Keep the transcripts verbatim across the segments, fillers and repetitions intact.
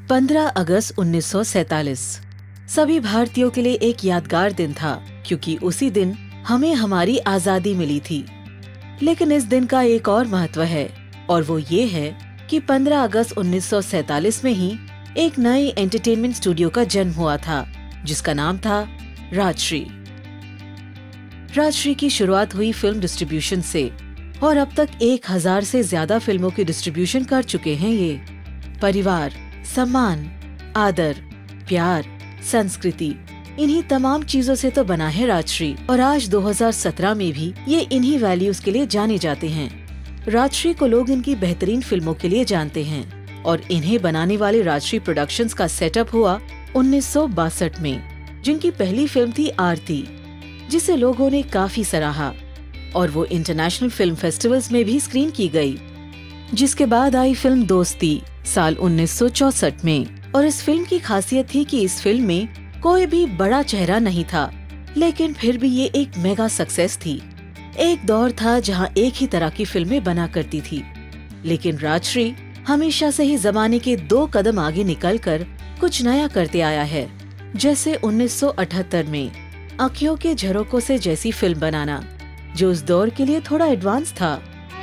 पंद्रह अगस्त उन्नीस सौ सैतालीस सभी भारतीयों के लिए एक यादगार दिन था, क्योंकि उसी दिन हमें हमारी आजादी मिली थी। लेकिन इस दिन का एक और महत्व है, और वो ये है कि पंद्रह अगस्त उन्नीस सौ सैतालीस में ही एक नए एंटरटेनमेंट स्टूडियो का जन्म हुआ था, जिसका नाम था राजश्री। राजश्री की शुरुआत हुई फिल्म डिस्ट्रीब्यूशन से, और अब तक एक हजार से ज्यादा फिल्मों की डिस्ट्रीब्यूशन कर चुके हैं ये। परिवार, सम्मान, आदर, प्यार, संस्कृति, इन्हीं तमाम चीजों से तो बना है राजश्री, और आज दो हज़ार सत्रह में भी ये इन्हीं वैल्यूज के लिए जाने जाते हैं। राजश्री को लोग इनकी बेहतरीन फिल्मों के लिए जानते हैं, और इन्हें बनाने वाले राजश्री प्रोडक्शंस का सेटअप हुआ उन्नीस सौ बासठ में, जिनकी पहली फिल्म थी आरती, जिसे लोगों ने काफी सराहा, और वो इंटरनेशनल फिल्म फेस्टिवल्स में भी स्क्रीन की गई। जिसके बाद आई फिल्म दोस्ती साल उन्नीस सौ चौसठ में, और इस फिल्म की खासियत थी कि इस फिल्म में कोई भी बड़ा चेहरा नहीं था, लेकिन फिर भी ये एक मेगा सक्सेस थी। एक दौर था जहां एक ही तरह की फिल्में बना करती थी, लेकिन राजश्री हमेशा से ही जमाने के दो कदम आगे निकलकर कुछ नया करते आया है। जैसे उन्नीस सौ अठहत्तर में आँखों के झरोकों से जैसी फिल्म बनाना, जो उस दौर के लिए थोड़ा एडवांस था।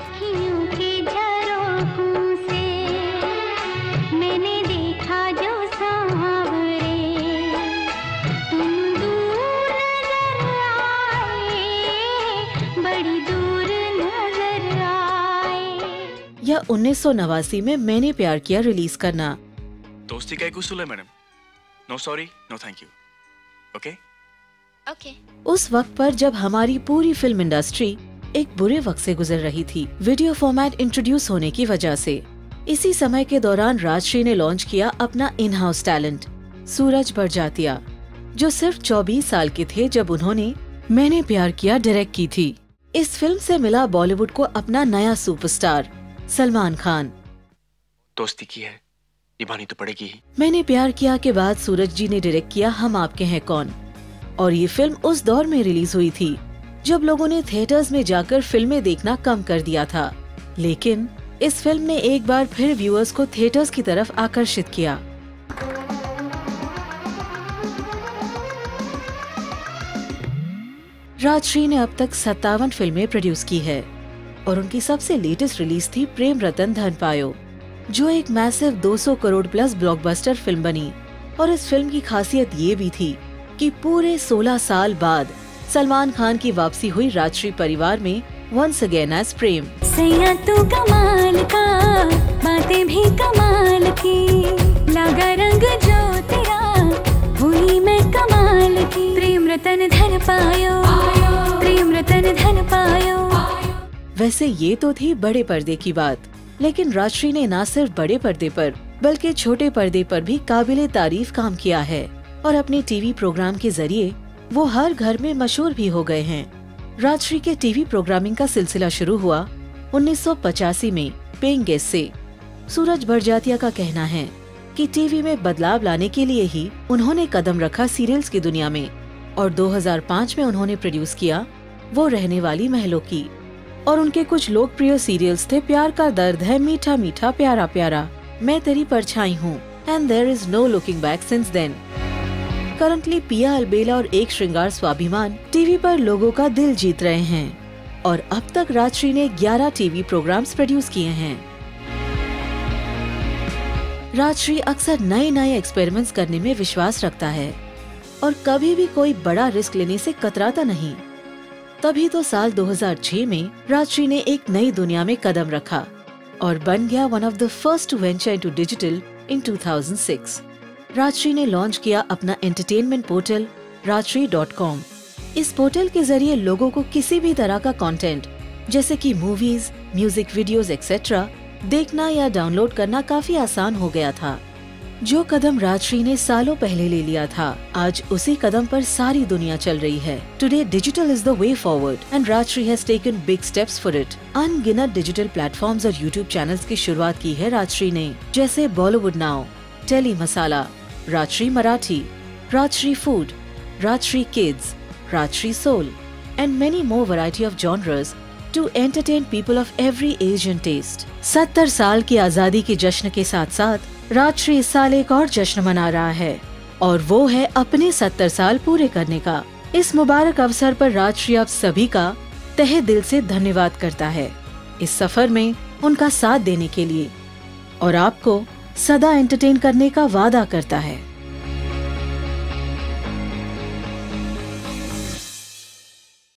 या उन्नीस सौ नवासी में मैंने प्यार किया रिलीज करना। दोस्ती का एक उसूल है madam, no sorry no thank you, okay okay. उस वक्त पर जब हमारी पूरी फिल्म इंडस्ट्री एक बुरे वक्त से गुजर रही थी, वीडियो फॉर्मेट इंट्रोड्यूस होने की वजह से। इसी समय के दौरान राजश्री ने लॉन्च किया अपना in house talent Sooraj Barjatya, जो सिर्फ चौबीस साल के थे जब उन्होंने मैंने प्यार किया डायरेक्ट की थी। इस फिल्म से मिला बॉलीवुड को अपना नया सुपरस्टार सलमान खान। दोस्ती की है, निभानी तो पड़ेगी ही। मैंने प्यार किया के बाद सूरज जी ने डायरेक्ट किया हम आपके हैं कौन, और ये फिल्म उस दौर में रिलीज हुई थी जब लोगों ने थिएटर्स में जाकर फिल्में देखना कम कर दिया था। लेकिन इस फिल्म ने एक बार फिर व्यूअर्स को थिएटर्स की तरफ आकर्षित किया। राजश्री ने अब तक सत्तावन फिल्में प्रोड्यूस की है, और उनकी सबसे लेटेस्ट रिलीज थी प्रेम रतन धन पायो, जो एक मैसिव दो सौ करोड़ प्लस ब्लॉकबस्टर फिल्म बनी। और इस फिल्म की खासियत ये भी थी कि पूरे सोलह साल बाद सलमान खान की वापसी हुई राजश्री परिवार में वंस अगेन एज प्रेम। सैया तू कमाल का, बातें भी कमाल की, लगा रंग जो तेरा, हुई मैं कमाल की। प्रेम रतन धन पायो, प्रेम रतन धन पायो। वैसे ये तो थी बड़े पर्दे की बात, लेकिन राजश्री ने न सिर्फ बड़े पर्दे पर बल्कि छोटे पर्दे पर भी काबिले तारीफ काम किया है, और अपने टीवी प्रोग्राम के जरिए वो हर घर में मशहूर भी हो गए हैं। राजश्री के टीवी प्रोग्रामिंग का सिलसिला शुरू हुआ उन्नीस सौ पचासी में पेइंग गेस्ट से। सूरज बड़जात्या का कहना है कि टीवी में बदलाव लाने के लिए ही उन्होंने कदम रखा सीरियल्स की दुनिया में, और दो हज़ार पाँच में उन्होंने प्रोड्यूस किया वो रहने वाली महलों की। और उनके कुछ लोकप्रिय सीरियल्स थे प्यार का दर्द है, मीठा मीठा प्यारा प्यारा, मैं तेरी परछाई हूँ, and there is no looking back since then. Currently Piya Albela और एक श्रृंगार स्वाभिमान टीवी पर लोगों का दिल जीत रहे हैं, और अब तक राजश्री ने ग्यारह टीवी प्रोग्राम्स प्रोड्यूस किए हैं। राजश्री अक्सर नए नए एक्सपेरिमेंट्स करने में विश्वास रखता है, और कभी भी कोई बड़ा रिस्क लेने से कतराता नहीं। तभी तो साल दो हज़ार छह में राजश्री ने एक नई दुनिया में कदम रखा, और बन गया one of the first to venture into digital in दो हज़ार छह। राजश्री ने लॉन्च किया अपना entertainment portal Rajshri dot com. इस पोर्टल के जरिए लोगों को किसी भी तरह का कंटेंट, जैसे कि मूवीज, म्यूजिक वीडियोस एक्सेट्रा देखना या डाउनलोड करना काफी आसान हो गया था। जो कदम राजश्री ने सालों पहले ले लिया था, आज उसी कदम पर सारी दुनिया चल रही है। Today digital is the way forward, and Rajshri has taken big steps for it. अनगिनत डिजिटल प्लेटफॉर्म्स और यूट्यूब चैनल्स की शुरुआत की है राजश्री ने, जैसे Bollywood now, telly masala, Rajshri Marathi, Rajshri food, Rajshri kids, Rajshri soul, and many more variety of genres to entertain people of every age and taste। सत्तर साल की आजादी के जश्न के साथ साथ राजश्री इस साल एक और जश्न मना रहा है और वो है अपने सत्तर साल पूरे करने का। इस मुबारक अवसर पर राजश्री आप सभी का तहे दिल से धन्यवाद करता है इस सफर में उनका साथ देने के लिए और आपको सदा एंटरटेन करने का वादा करता है।